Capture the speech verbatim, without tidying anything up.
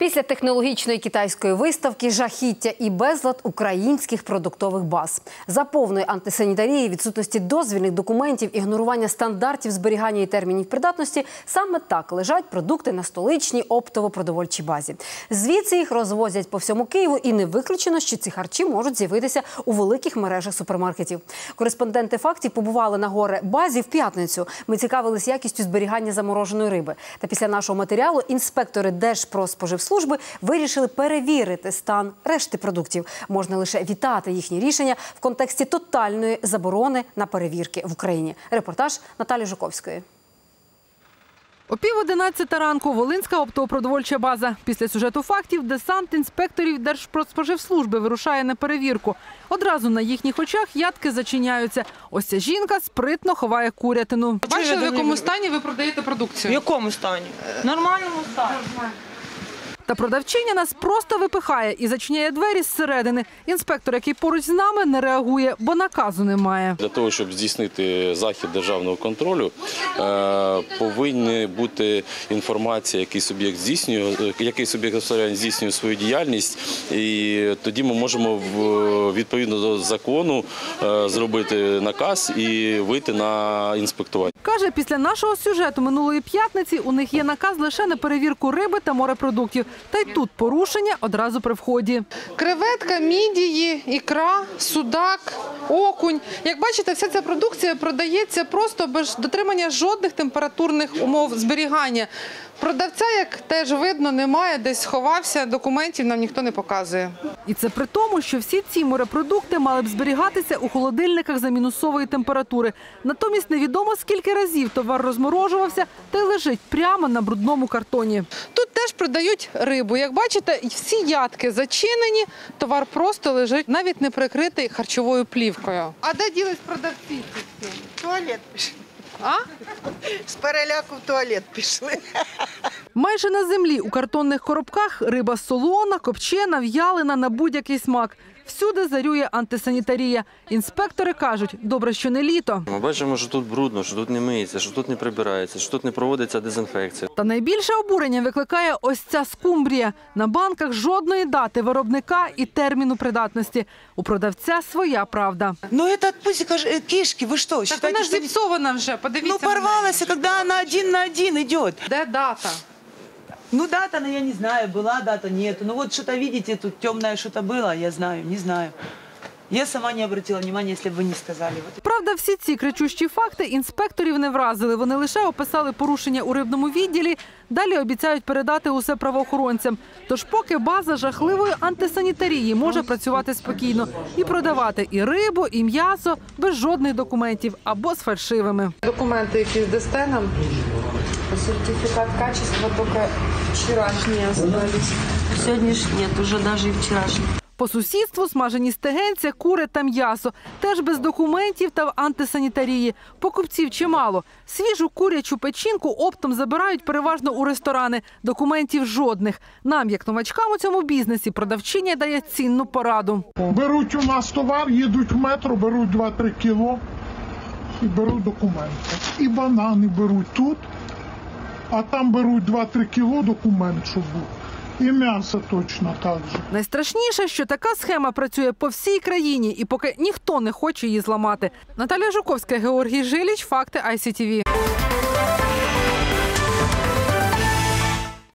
Після технологічної китайської виставки жахіття і безлад українських продуктових баз. За повної антисанітарії, відсутності дозвільних документів, ігнорування стандартів зберігання і термінів придатності – саме так лежать продукти на столичній оптово-продовольчій базі. Звідси їх розвозять по всьому Києву і не виключено, що ці харчі можуть з'явитися у великих мережах супермаркетів. Кореспонденти «Фактів» побували на горе-базі в п'ятницю. Ми цікавились якістю зберігання замороженої риби. Та після нашого матеріалу інспектори Держпродспоживслужби вирішили перевірити стан решти продуктів. Можна лише вітати їхні рішення в контексті тотальної заборони на перевірки в Україні. Репортаж Наталі Жуковської. О пів одинадцята ранку Волинська оптово-продовольча база. Після сюжету «Фактів» десант інспекторів Держпродспоживслужби вирушає на перевірку. Одразу на їхніх очах ядки зачиняються. Ось ця жінка спритно ховає курятину. Бачите, в якому стані ви продаєте продукцію? В якому стані? В нормальному стані. Та продавчиня нас просто випихає і зачиняє двері зсередини. Інспектор, який поруч з нами, не реагує, бо наказу немає. Для того, щоб здійснити захід державного контролю, повинна бути інформація, який суб'єкт здійснює, який суб'єкт господарювання здійснює свою діяльність, і тоді ми можемо відповідно до закону зробити наказ і вийти на інспектування. Каже, після нашого сюжету минулої п'ятниці у них є наказ лише на перевірку риби та морепродуктів. Та й тут порушення одразу при вході. Креветка, мідії, ікра, судак, окунь. Як бачите, вся ця продукція продається просто без дотримання жодних температурних умов зберігання. Продавця, як теж видно, немає, десь сховався, документів нам ніхто не показує. І це при тому, що всі ці морепродукти мали б зберігатися у холодильниках за мінусової температури. Натомість невідомо скільки разів товар розморожувався та й лежить прямо на брудному картоні. Тут теж продають рибу. Як бачите, всі ядки зачинені, товар просто лежить, навіть не прикритий харчовою плівкою. А де ділись продавці? Туалет пішли. А? З переляку в туалет пішли. Майже на землі у картонних коробках риба солона, копчена, в'ялена на будь-який смак. Всюди зарює антисанітарія. Інспектори кажуть, добре, що не літо. Ми бачимо, що тут брудно, що тут не миється, що тут не прибирається, що тут не проводиться дезінфекція. Та найбільше обурення викликає ось ця скумбрія. На банках жодної дати виробника і терміну придатності. У продавця своя правда. Ну це пусть кишки, ви що? Так вона ж зіпсована вже, подивіться. Ну порвалася, коли вона один на один йде. Де дата? Ну дата, ну я не знаю, была дата, нет. Ну вот что-то видите, тут темное что-то было, я знаю, не знаю. Я сама не обратила внимания, если бы вы не сказали. Правда, всі ці кричущі факти інспекторів не вразили. Вони лише описали порушення у рибному відділі, далі обіцяють передати усе правоохоронцям. Тож поки база жахливої антисанітарії може працювати спокійно і продавати і рибу, і м'ясо без жодних документів або з фальшивими. Документи, які здасте нам? Сертификат качества только вчерашние остались. Сьогодні ж нет, уже даже і вчорашні. По сусідству смажені стегенця, кури та м'ясо. Теж без документів та в антисанітарії. Покупців чимало. Свіжу курячу печінку оптом забирають переважно у ресторани. Документів жодних. Нам, як новачкам у цьому бізнесі, продавчиня дає цінну пораду. Беруть у нас товар, їдуть в метро, беруть два-три кіло і беруть документи. І банани беруть тут, а там беруть два-три кіло документ, щоб був. І м'ясо точно так же. Найстрашніше, що така схема працює по всій країні і поки ніхто не хоче її зламати. Наталя Жуковська, Георгій Жиліч, «Факти ай сі ті ві».